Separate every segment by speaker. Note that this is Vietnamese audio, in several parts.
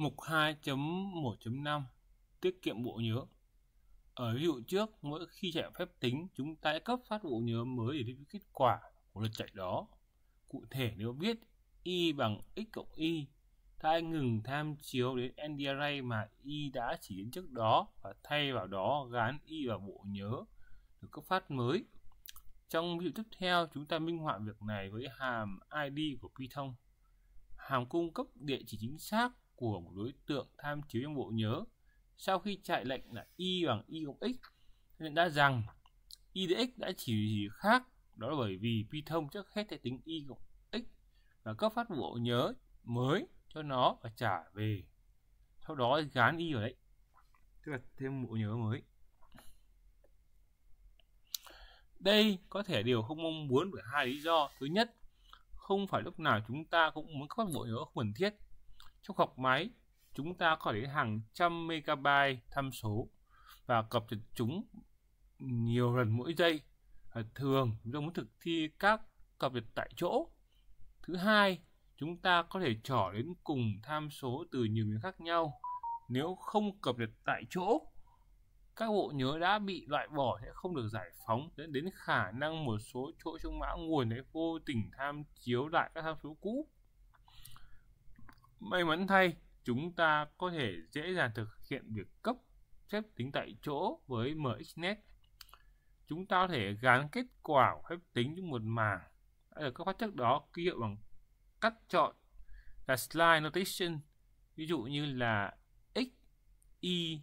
Speaker 1: Mục 2.1.5 Tiết kiệm bộ nhớ. Ở ví dụ trước, mỗi khi chạy phép tính, chúng ta sẽ cấp phát bộ nhớ mới để lưu kết quả của lượt chạy đó. Cụ thể, nếu viết y bằng x cộng y, ta hãy ngừng tham chiếu đến ND-array mà y đã chỉ đến trước đó và thay vào đó gán y vào bộ nhớ được cấp phát mới. Trong ví dụ tiếp theo, chúng ta minh họa việc này với hàm ID của Python. Hàm cung cấp địa chỉ chính xác của một đối tượng tham chiếu trong bộ nhớ. Sau khi chạy lệnh là y bằng y cộng x, nhận ra rằng y đến x đã chỉ gì khác, đó là bởi vì Python trước hết sẽ tính y cộng x và cấp phát bộ nhớ mới cho nó và trả về. Sau đó gán y vào đấy, tức là thêm bộ nhớ mới. Đây có thể điều không mong muốn bởi hai lý do. Thứ nhất, không phải lúc nào chúng ta cũng muốn cấp phát bộ nhớ không cần thiết. Trong học máy, chúng ta có đến hàng trăm megabyte tham số và cập nhật chúng nhiều lần mỗi giây. Thường chúng ta muốn thực thi các cập nhật tại chỗ. Thứ hai, chúng ta có thể trỏ đến cùng tham số từ nhiều miền khác nhau. Nếu không cập nhật tại chỗ, các bộ nhớ đã bị loại bỏ sẽ không được giải phóng, dẫn đến khả năng một số chỗ trong mã nguồn để vô tình tham chiếu lại các tham số cũ. May mắn thay, chúng ta có thể dễ dàng thực hiện việc cấp phép tính tại chỗ với MXNet. Chúng ta có thể gán kết quả của phép tính trong một mảng đã được cấp phát trước đó ký hiệu bằng cắt chọn là slide notation, ví dụ như là x y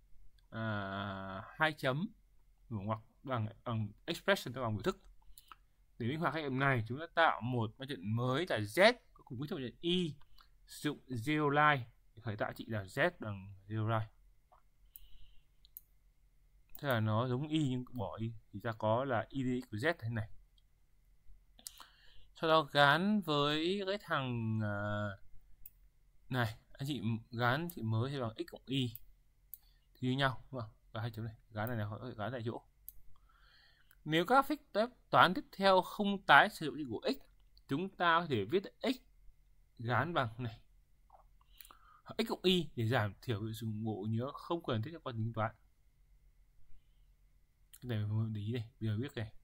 Speaker 1: 2 chấm hoặc bằng expression bằng biểu thức. Để minh họa khái niệm này, chúng ta tạo một văn trận mới là z cùng với văn trận y, sử dụng zero line để khởi tạo trị là z bằng zero line. Thế là nó giống y nhưng bỏ y thì ta có là y của z thế này. Sau đó gán với cái thằng này, anh chị gán chị mới thì bằng x cộng y thì như nhau, đúng không? Và hai chấm này gán này là họ gán tại chỗ. Nếu các phép toán tiếp theo không tái sử dụng chữ của x, chúng ta có thể viết x gán bằng này x cộng y để giảm thiểu việc sử dụng bộ nhớ không cần thiết cho quá trình tính toán. Cái này mình để ý đây, bây giờ viết này